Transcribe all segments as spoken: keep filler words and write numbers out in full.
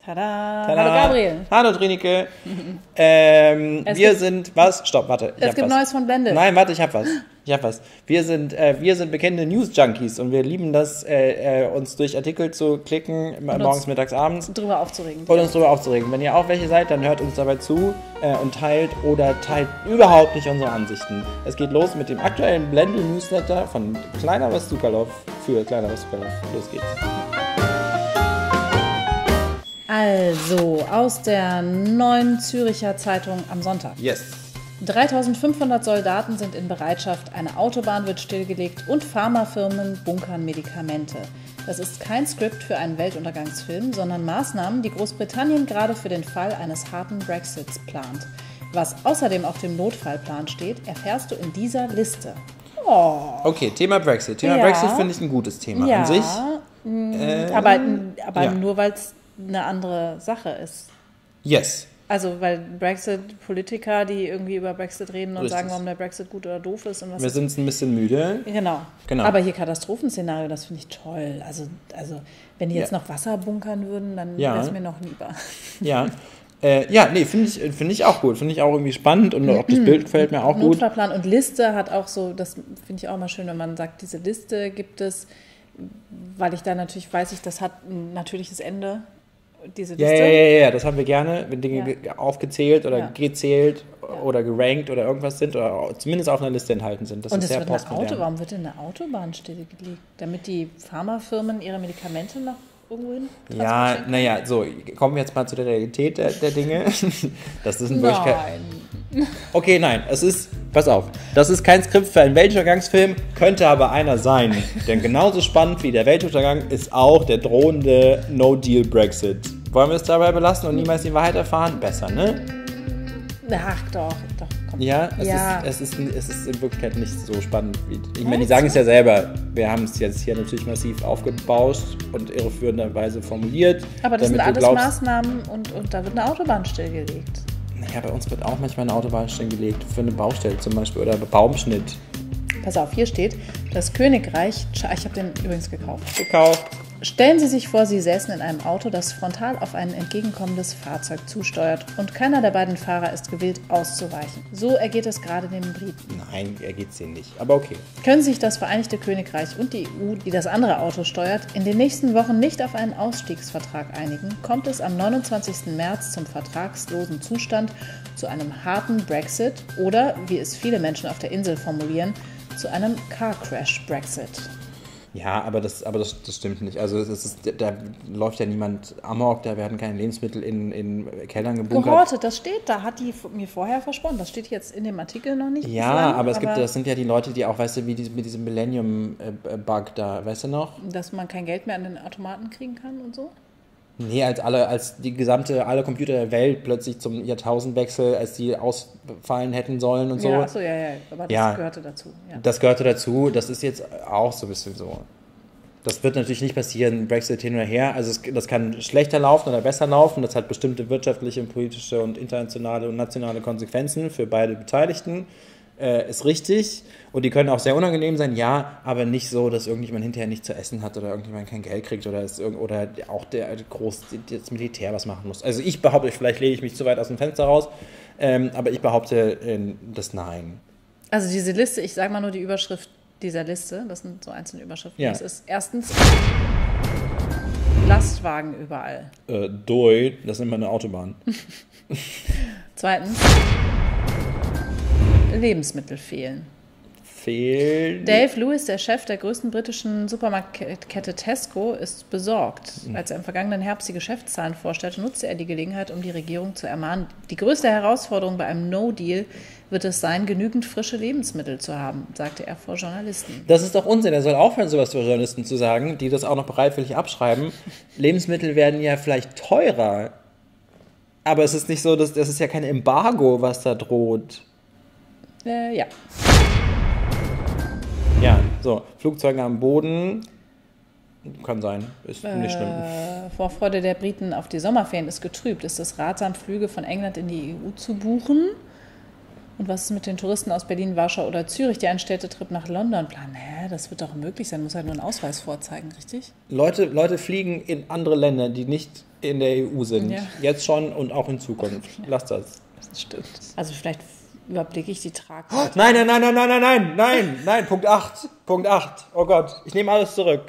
Tada. Tada. Hallo Gabriel. Hallo Trinike. ähm, wir gibt, sind, was? Stopp, warte. Ich es hab gibt was. Neues von Blende. Nein, warte, ich hab was. Ich hab was. Wir sind, äh, wir sind bekannte News-Junkies und wir lieben das, äh, äh, uns durch Artikel zu klicken, und morgens, mittags, abends. Drüber aufzuregen. Und uns darüber aufzuregen. Wenn ihr auch welche seid, dann hört uns dabei zu äh, und teilt oder teilt überhaupt nicht unsere Ansichten. Es geht los mit dem aktuellen Blende-Newsletter von Kleiner was Zuckerloff für Kleiner was Zuckerloff. Los geht's. Also, aus der Neuen Züricher Zeitung am Sonntag. Yes. dreitausendfünfhundert Soldaten sind in Bereitschaft, eine Autobahn wird stillgelegt und Pharmafirmen bunkern Medikamente. Das ist kein Skript für einen Weltuntergangsfilm, sondern Maßnahmen, die Großbritannien gerade für den Fall eines harten Brexits plant. Was außerdem auf dem Notfallplan steht, erfährst du in dieser Liste. Oh. Okay, Thema Brexit. Thema Ja. Brexit finde ich ein gutes Thema Ja, an sich. mh, aber, aber ja. nur weil es eine andere Sache ist. Yes. Also, weil Brexit-Politiker, die irgendwie über Brexit reden und Richtig. sagen, warum der Brexit gut oder doof ist und was. Wir sind ein bisschen müde. Genau. Genau. Aber hier Katastrophenszenario, das finde ich toll. Also, also wenn die jetzt Ja. noch Wasser bunkern würden, dann Ja. wäre es mir noch lieber. Ja. Äh, ja, nee, finde ich, find ich auch gut. Finde ich auch irgendwie spannend und auch das Bild gefällt mir auch gut. Notfallplan und Liste hat auch so, das finde ich auch mal schön, wenn man sagt, diese Liste gibt es, weil ich da natürlich weiß, ich, das hat ein natürliches Ende, diese Ja, Liste. ja, ja, ja, das haben wir gerne, wenn Dinge Ja. ge- aufgezählt oder Ja. gezählt Ja. oder gerankt oder irgendwas sind oder zumindest auf einer Liste enthalten sind. Das Und ist es sehr wird eine postmodern. Auto, warum wird denn eine Autobahn stillgelegt? Damit die Pharmafirmen ihre Medikamente noch irgendwo hin Ja, transportieren? naja, so, kommen wir jetzt mal zu der Realität der, der Dinge. Das ist in Wirklichkeit. Nein. Okay, nein, es ist, pass auf, das ist kein Skript für einen Weltuntergangsfilm, könnte aber einer sein. Denn genauso spannend wie der Weltuntergang ist auch der drohende No-Deal-Brexit. Wollen wir es dabei belassen und niemals die Wahrheit erfahren? Besser, ne? Ach doch, doch, komm. Ja, es, Ja. Ist, es, ist, es ist in Wirklichkeit nicht so spannend wie. Ich meine, die Meinst sagen du? es ja selber. Wir haben es jetzt hier natürlich massiv aufgebauscht und irreführenderweise formuliert. Aber das sind damit du alles glaubst, Maßnahmen und, und da wird eine Autobahn stillgelegt. Naja, bei uns wird auch manchmal eine Autobahn stillgelegt. Für eine Baustelle zum Beispiel oder Baumschnitt. Pass auf, hier steht, das Königreich, ich habe den übrigens gekauft. Gekauft. Stellen Sie sich vor, Sie säßen in einem Auto, das frontal auf ein entgegenkommendes Fahrzeug zusteuert und keiner der beiden Fahrer ist gewillt, auszuweichen. So ergeht es gerade den Briten. Nein, er geht's denen nicht. Aber okay. Können sich das Vereinigte Königreich und die E U, die das andere Auto steuert, in den nächsten Wochen nicht auf einen Ausstiegsvertrag einigen, kommt es am neunundzwanzigsten März zum vertragslosen Zustand, zu einem harten Brexit oder, wie es viele Menschen auf der Insel formulieren, zu einem Car-Crash-Brexit. Ja, aber das, aber das, das stimmt nicht. Also das ist, da läuft ja niemand amok, da werden keine Lebensmittel in, in Kellern gebunkert. Gehortet, das steht da, hat die mir vorher versprochen. Das steht jetzt in dem Artikel noch nicht. Ja, bislang, aber es gibt, das sind ja die Leute, die auch, weißt du, wie diese, mit diesem Millennium-Bug da, weißt du noch? dass man kein Geld mehr an den Automaten kriegen kann und so? Nee, als alle, als die gesamte, alle Computer der Welt plötzlich zum Jahrtausendwechsel, als die ausfallen hätten sollen und so. Ja, achso, ja, ja, aber das Ja. gehörte dazu. Ja. Das gehörte dazu, das ist jetzt auch so ein bisschen so. Das wird natürlich nicht passieren, Brexit hin oder her. Also es, das kann schlechter laufen oder besser laufen. Das hat bestimmte wirtschaftliche, politische und internationale und nationale Konsequenzen für beide Beteiligten. Äh, ist richtig. Und die können auch sehr unangenehm sein, ja, aber nicht so, dass irgendjemand hinterher nicht zu essen hat oder irgendjemand kein Geld kriegt oder, es, irg- oder auch der groß, das Militär was machen muss. Also ich behaupte, vielleicht lege ich mich zu weit aus dem Fenster raus, ähm, aber ich behaupte äh, das Nein. Also diese Liste, ich sage mal nur die Überschrift dieser Liste, das sind so einzelne Überschriften. Ja. Das ist erstens Lastwagen überall. Äh, Doi, das ist immer eine Autobahn. Zweitens Lebensmittel fehlen. Fehlen. Dave Lewis, der Chef der größten britischen Supermarktkette Tesco, ist besorgt. Als er im vergangenen Herbst die Geschäftszahlen vorstellte, nutzte er die Gelegenheit, um die Regierung zu ermahnen. Die größte Herausforderung bei einem No-Deal wird es sein, genügend frische Lebensmittel zu haben, sagte er vor Journalisten. Das ist doch Unsinn. Er soll aufhören, sowas zu Journalisten zu sagen, die das auch noch bereitwillig abschreiben. Lebensmittel werden ja vielleicht teurer. Aber es ist nicht so, dass das ist ja kein Embargo, was da droht. Äh, ja. Ja, so, Flugzeuge am Boden. Kann sein, ist nicht schlimm. Äh, Vorfreude der Briten auf die Sommerferien ist getrübt. Ist es ratsam, Flüge von England in die E U zu buchen? Und was ist mit den Touristen aus Berlin, Warschau oder Zürich, die einen Städtetrip nach London planen? Hä, das wird doch möglich sein, muss halt nur einen Ausweis vorzeigen, richtig? Leute, Leute fliegen in andere Länder, die nicht in der E U sind. Ja. Jetzt schon und auch in Zukunft. Ja. Lasst das. Das stimmt. Also vielleicht überblicke ich die Tragweite. Oh, nein, nein, nein, nein, nein, nein, nein, nein, nein, Punkt acht. Punkt acht. Oh Gott, ich nehme alles zurück.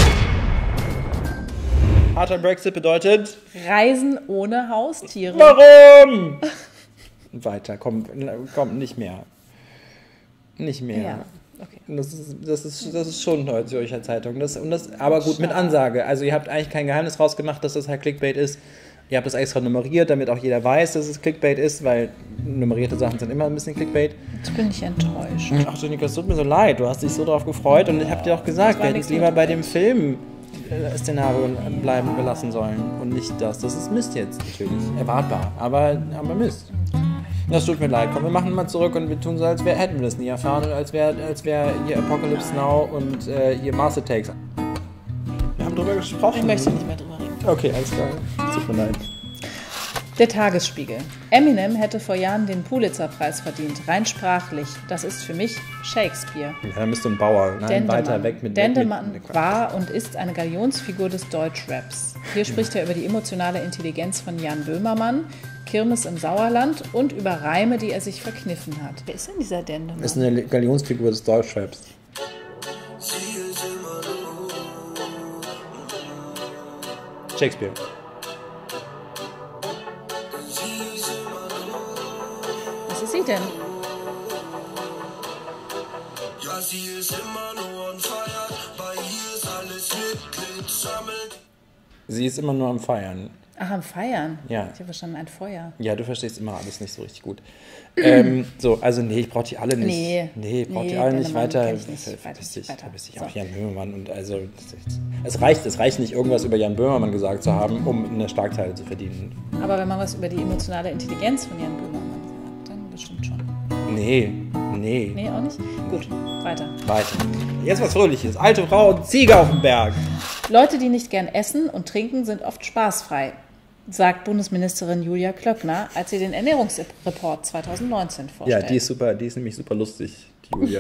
Harter Brexit bedeutet... Reisen ohne Haustiere. Warum? Weiter, komm, komm, nicht mehr. Nicht mehr. Ja, okay. Das ist, das ist, das ist schon heute Zürcher Zeitung. Das, und das, aber gut, mit Ansage. Also ihr habt eigentlich kein Geheimnis rausgemacht, dass das halt Clickbait ist. Ihr habt das extra nummeriert, damit auch jeder weiß, dass es Clickbait ist, weil nummerierte Sachen sind immer ein bisschen Clickbait. Jetzt bin ich enttäuscht. Ach du Nika, es tut mir so leid. Du hast dich so darauf gefreut und ich habe dir auch gesagt, wir hätten es lieber bei dem Film Szenario bleiben belassen sollen und nicht das. Das ist Mist jetzt natürlich. Erwartbar, aber, aber Mist. Das tut mir leid. Komm, wir machen mal zurück und wir tun so, als wär, hätten wir das nie erfahren und als wäre als wär hier Apocalypse Now und äh, hier Master Takes. Wir haben drüber gesprochen. Ich möchte nicht mehr drüber reden. Okay, alles klar. Tut mir leid. Der Tagesspiegel. Eminem hätte vor Jahren den Pulitzer-Preis verdient, rein sprachlich. Das ist für mich Shakespeare. Ja, dann bist du ein Bauer. Nein, Dendemann. weiter weg mit Dendemann mit, mit, war und ist eine Galionsfigur des Deutschraps. Hier spricht er über die emotionale Intelligenz von Jan Böhmermann, Kirmes im Sauerland und über Reime, die er sich verkniffen hat. Wer ist denn dieser Dendemann? Das ist eine Galionsfigur des Deutschraps. Shakespeare. Was ist sie denn? Ja, sie ist immer nur on fire, bei ihr ist alles mit sammelt. Sie ist immer nur am Feiern. Ach, am Feiern? Ja. Ich habe verstanden, ein Feuer. Ja, du verstehst immer alles nicht so richtig gut. ähm, so, also nee, ich brauche die alle nicht. Nee. Nee, ich brauche Nee, die alle nicht Dendemann weiter. kenn ich nicht. Weiter, Verpiss dich, weiter. verpiss dich. So. Auch Jan Böhmermann und also es reicht, es reicht nicht, irgendwas über Jan Böhmermann gesagt zu haben, um eine Schlagzeile zu verdienen. Aber wenn man was über die emotionale Intelligenz von Jan Böhmermann sagt, dann bestimmt schon. Nee, nee. Nee, auch nicht? Gut, weiter. Weiter. Jetzt was Fröhliches. Alte Frau und Ziege auf dem Berg. Leute, die nicht gern essen und trinken, sind oft spaßfrei, sagt Bundesministerin Julia Klöckner, als sie den Ernährungsreport zwanzig neunzehn vorstellt. Ja, die ist super, die ist nämlich super lustig, die Julia.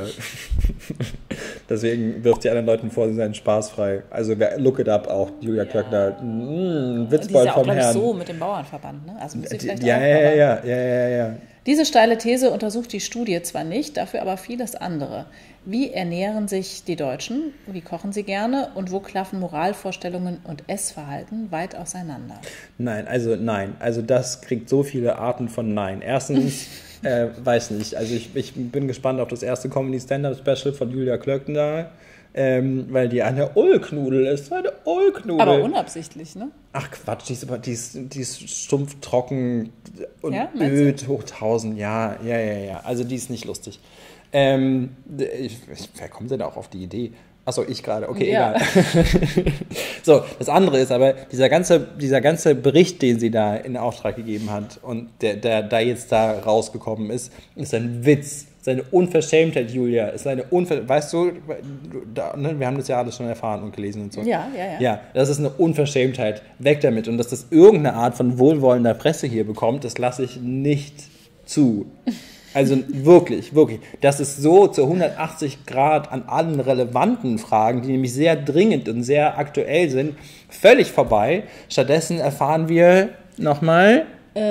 Deswegen wirft sie anderen Leuten vor, sie seien spaßfrei. Also look it up auch, Julia ja. Klöckner. Mm, Witzbold vom Herrn. Die ist ja auch, glaube ich, so mit dem Bauernverband, ne? Also muss sie vielleicht ja, auch, ja, ja, ja, ja, ja, ja. Diese steile These untersucht die Studie zwar nicht, dafür aber vieles andere. Wie ernähren sich die Deutschen? Wie kochen sie gerne? Und wo klaffen Moralvorstellungen und Essverhalten weit auseinander? Nein, also nein. Also das kriegt so viele Arten von Nein. Erstens, äh, weiß nicht. Also ich, ich bin gespannt auf das erste Comedy-Stand-Up-Special von Julia Klöckner. Ähm, weil die eine Ulknudel ist. Eine Ulknudel. Aber unabsichtlich, ne? Ach Quatsch, die ist, die ist, die ist stumpf, trocken und ja, öd, hoch tausend. Ja, ja, ja, ja. Also die ist nicht lustig. Ähm, ich, wer kommt denn auch auf die Idee? Achso, ich gerade. Okay, ja. Egal. So, das andere ist aber, dieser ganze, dieser ganze Bericht, den sie da in Auftrag gegeben hat und der, der da jetzt da rausgekommen ist, ist ein Witz. Seine Unverschämtheit, Julia, ist eine Unverschämtheit. Weißt du, da, ne, wir haben das ja alles schon erfahren und gelesen und so. Ja, ja, ja. Ja, das ist eine Unverschämtheit. Weg damit. Und dass das irgendeine Art von wohlwollender Presse hier bekommt, das lasse ich nicht zu. Also wirklich, wirklich. Das ist so zu hundertachtzig Grad an allen relevanten Fragen, die nämlich sehr dringend und sehr aktuell sind, völlig vorbei. Stattdessen erfahren wir nochmal...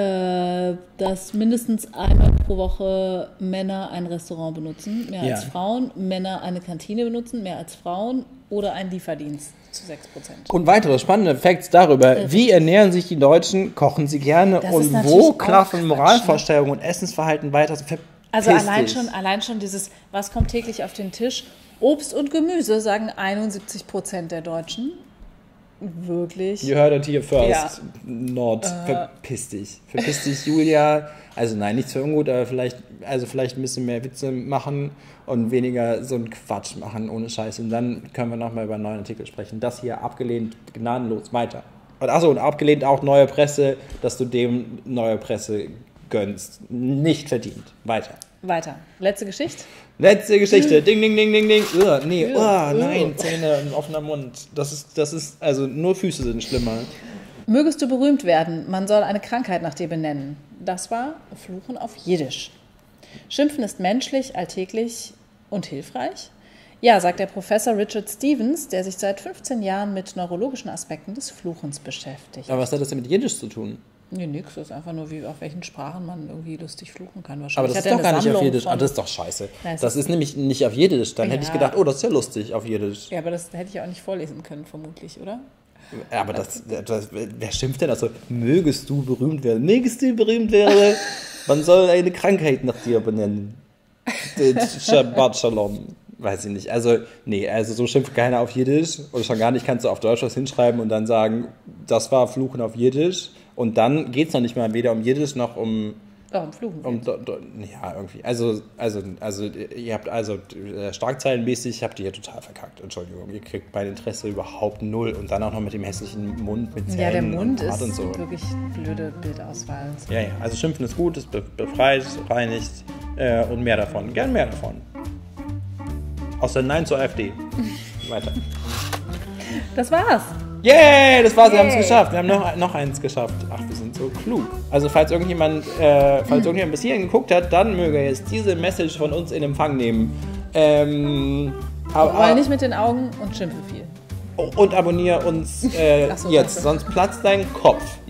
dass mindestens einmal pro Woche Männer ein Restaurant benutzen, mehr ja. als Frauen, Männer eine Kantine benutzen, mehr als Frauen oder einen Lieferdienst zu sechs Prozent. Und weitere spannende Facts darüber, äh, wie ernähren sich die Deutschen, kochen sie gerne das und wo klaffen Moralvorstellungen und Essensverhalten weiter. Also allein schon, allein schon dieses, was kommt täglich auf den Tisch? Obst und Gemüse, sagen einundsiebzig Prozent der Deutschen. Wirklich? You heard it here first. Ja. Not. Äh. Verpiss dich. Verpiss dich, Julia. Also nein, nichts für ungut, aber vielleicht, also vielleicht ein bisschen mehr Witze machen und weniger so einen Quatsch machen ohne Scheiß. Und dann können wir nochmal über einen neuen Artikel sprechen. Das hier abgelehnt, gnadenlos, weiter. Und achso, und abgelehnt auch Neue Presse, dass du dem Neue Presse gönnst. Nicht verdient. Weiter. Weiter. Letzte Geschichte? Letzte Geschichte. Ding, ding, ding, ding, ding. Uh, nee, uh, nein, Zähne, ein offener Mund. Das ist, das ist, also nur Füße sind schlimmer. Mögest du berühmt werden, man soll eine Krankheit nach dir benennen. Das war Fluchen auf Jiddisch. Schimpfen ist menschlich, alltäglich und hilfreich? Ja, sagt der Professor Richard Stevens, der sich seit fünfzehn Jahren mit neurologischen Aspekten des Fluchens beschäftigt. Aber was hat das denn mit Jiddisch zu tun? Nee, nix. Das ist einfach nur, wie auf welchen Sprachen man irgendwie lustig fluchen kann. Aber Wahrscheinlich das hat ist er doch gar eine nicht auf Sammlung Jiddisch. von- Ah, das ist doch scheiße. Nein, es das ist- ist nämlich nicht auf Jiddisch. Dann hätte ich Ja. gedacht, oh, das ist ja lustig auf Jiddisch. Ja, aber das hätte ich auch nicht vorlesen können, vermutlich, oder? Ja, aber das, das, wer schimpft denn also, mögest du berühmt werden? Mögest du berühmt werden? Man soll eine Krankheit nach dir benennen. Shabbat Shalom. Weiß ich nicht. Also, nee, also so schimpft keiner auf Jiddisch. Oder schon gar nicht kannst du auf Deutsch was hinschreiben und dann sagen, das war Fluchen auf Jiddisch. Und dann geht es noch nicht mal weder um Jiddisch noch um... Warum fluchen? um do, do, ja, irgendwie. Also, also, also, ihr habt also äh, schlagzeilenmäßig habt ihr hier total verkackt. Entschuldigung, ihr kriegt mein Interesse überhaupt null. Und dann auch noch mit dem hässlichen Mund, mit Zähnen Ja, der Mund und ist Bart und so. wirklich blöde Bildauswahl. Ja, ja, also Schimpfen ist gut, es be befreit, reinigt äh, und mehr davon. Gern mehr davon. Außer Nein zur AfD. Weiter. Das war's. Yay, das war's, wir haben es Yay. geschafft. Wir haben noch, noch eins geschafft. Ach, wir sind so klug. Also falls irgendjemand, äh, falls irgendjemand bis hierhin geguckt hat, dann möge er jetzt diese Message von uns in Empfang nehmen. Ähm, aber, Roll nicht mit den Augen und schimpfe viel. und abonniere uns äh, Ach so, jetzt, danke. sonst platzt dein Kopf.